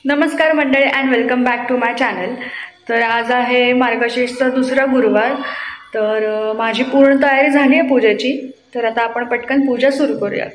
नमस्कार मंडळी and welcome back to my channel. तर आज आहे मार्गशीर्षचा दुसरा गुरुवार. तर माझी पूर्ण तयारी झाली आहे पूजेची. तर आता आपण पटकन पूजा सुरू करूयात.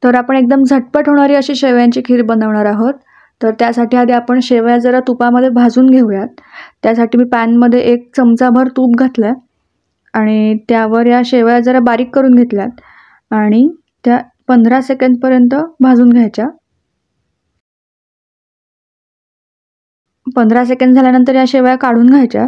तर आपण एकदम झटपट होणारी अशी शेवयांची खीर बनवणार आहोत. तर त्यासाठी आधी आपण शेवया जरा तुपामध्ये भाजून घेऊयात. त्यासाठी मी पॅनमध्ये 1 चमचाभर तूप घातलं आणि त्यावर या शेवया जरा बारीक करून घेतल्यात आणि त्या 15 सेकंदपर्यंत भाजून घ्यायच्या. 15 सेकंद झाल्यानंतर या शेवया काढून घ्यायच्या.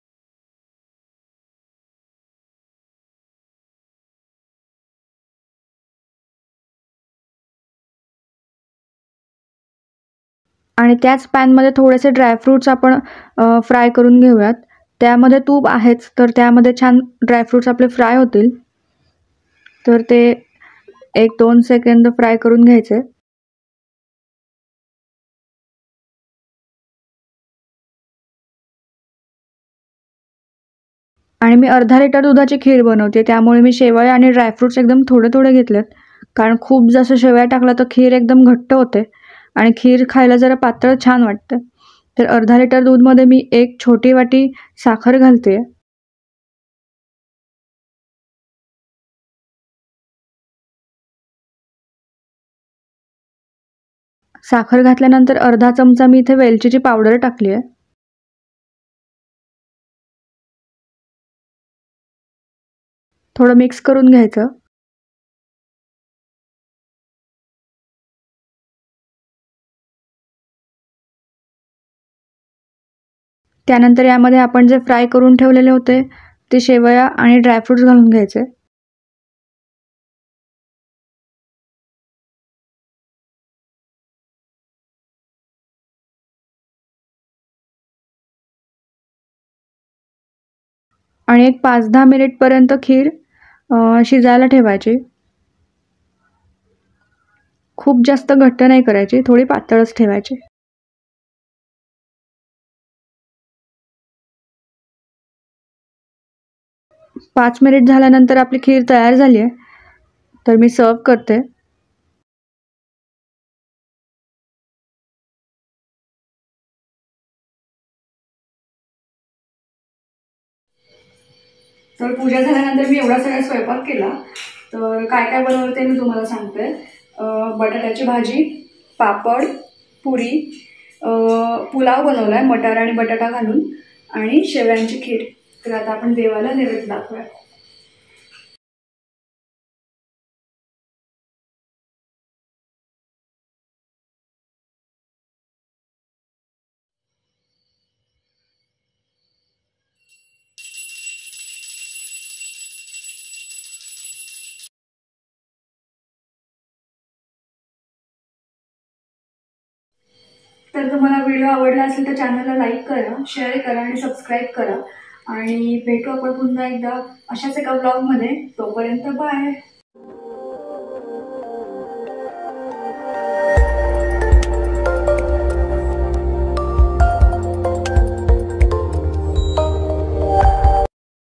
आणि त्याच पॅनमध्ये थोडेसे ड्रायफ्रूट्स आपण फ्राय करून घेऊयात. त्यामध्ये तूप आहेच, तर त्यामध्ये छान ड्रायफ्रूट्स आपले फ्राय होतील. तर ते 1-2 सेकंद फ्राय करून घ्यायचे. आणि मी अर्धा लिटर दुधाची खीर बनवते, त्यामुळे मी शेवया आणि ड्रायफ्रूट्स एकदम थोडे थोडे घेतलेत. कारण खूप जास्त शेवया टाकला तर खीर एकदम घट्ट होते आणि खीर खायला जरा पातळ छान वाटतं. तर अर्धा लिटर दूधमध्ये मी 1 छोटी वाटी साखर घालते. साखर घातल्यानंतर अर्धा चमचा मी इथे वेलचीची पावडर टाकली आहे. थोडं मिक्स करून घ्यायचं. त्यानंतर यामध्ये आपण जे फ्राय करून ठेवलेले होते ते शेवया आणि ड्रायफ्रूट्स घालून घ्यायचे. आणि एक 5-10 मिनिटपर्यंत खीर शिजायला ठेवायची. खूप जास्त घट्ट नाही करायची, थोडी पातळच ठेवायची. 5 मिनिट झाल्यानंतर आपली खीर तयार झाली आहे. तर मी सर्व करते. तर पूजा झाल्यानंतर मी एवढा सगळा स्वयंपाक केला. तर काय काय बनवलं ते मी तुम्हाला सांगते. बटाट्याची भाजी, पापड, पुरी, पुलाव बनवला आहे मटार आणि बटाटा घालून आणि शेवयांची खीर. तर आता आपण देवाला नैवेद्य दाखवूया. तर तुम्हाला व्हिडिओ आवडला असेल तर चॅनलला लाईक करा, शेअर करा आणि सबस्क्राईब करा. आणि भेटू आपण पुन्हा एकदा अशाच एका व्लॉगमध्ये. तोपर्यंत बाय.